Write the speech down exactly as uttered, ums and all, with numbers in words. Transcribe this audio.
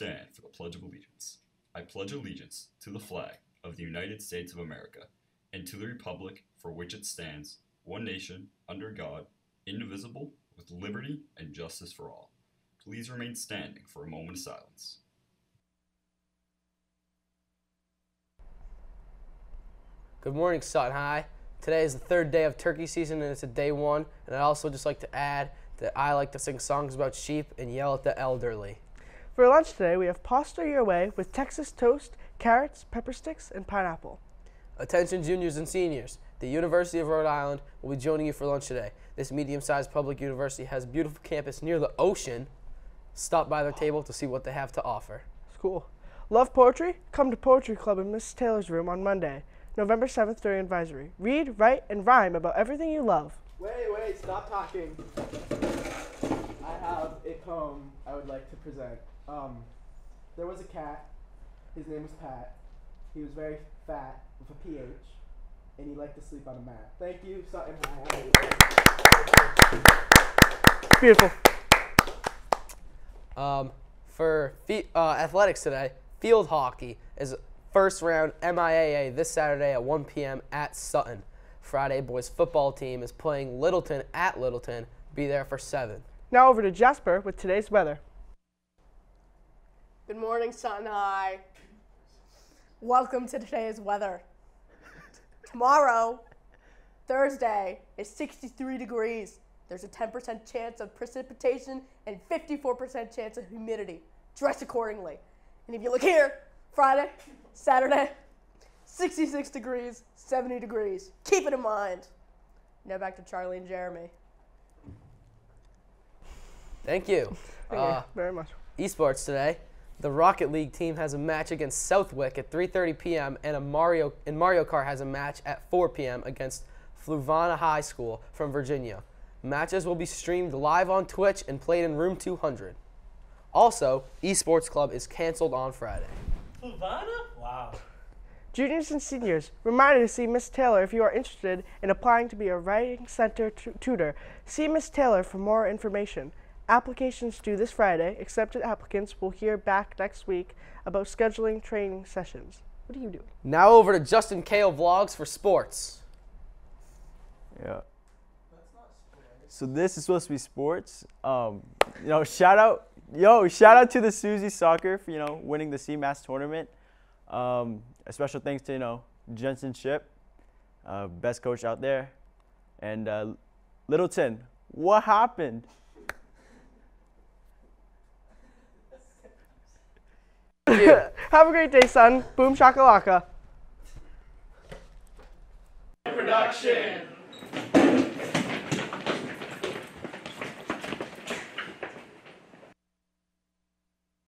stand for the Pledge of Allegiance. I pledge allegiance to the flag of the United States of America and to the republic for which it stands, one nation, under God, indivisible, with liberty and justice for all. Please remain standing for a moment of silence. Good morning, Sutton High. Today is the third day of turkey season and it's a day one. And I'd also just like to add that I like to sing songs about sheep and yell at the elderly. For lunch today, we have pasta your way with Texas toast, carrots, pepper sticks, and pineapple. Attention juniors and seniors. The University of Rhode Island will be joining you for lunch today. This medium-sized public university has a beautiful campus near the ocean. Stop by their table to see what they have to offer. It's cool. Love poetry? Come to Poetry Club in Miss Taylor's room on Monday, November seventh during advisory. Read, write, and rhyme about everything you love. Wait, wait, stop talking. I have a poem I would like to present. Um, there was a cat. His name was Pat. He was very fat with a P H, and he liked to sleep on a mat. Thank you, Sutton High. Beautiful. Um, for fe uh, athletics today, field hockey is first round M I A A this Saturday at one p m at Sutton. Friday, boys football team is playing Littleton at Littleton. Be there for seven. Now over to Jasper with today's weather. Good morning, Sutton High. Welcome to today's weather. Tomorrow, Thursday, is sixty-three degrees. There's a ten percent chance of precipitation and fifty-four percent chance of humidity. Dress accordingly. And if you look here, Friday, Saturday, sixty-six degrees, seventy degrees. Keep it in mind. Now back to Charlie and Jeremy. Thank you. Thank uh, you very much. ESports today. The Rocket League team has a match against Southwick at three thirty p m and a Mario and Mario Kart has a match at four p m against Fluuvana High School from Virginia. Matches will be streamed live on Twitch and played in room two hundred. Also, ESports Club is canceled on Friday. Fluuvana? Wow. Juniors and seniors, reminded to see Miss Taylor if you are interested in applying to be a writing center tutor. See Miss Taylor for more information. Applications due this Friday. Accepted applicants will hear back next week about scheduling training sessions. What are you doing? Now over to Justin Kale Vlogs for sports. Yeah. So this is supposed to be sports. Um, you know, shout out, yo, shout out to the Susie Soccer for, you know, winning the C M A S tournament. Um, a special thanks to, you know, Jensen Ship, uh, best coach out there. And uh, Littleton, what happened? Have a great day, son. Boom shakalaka. Production.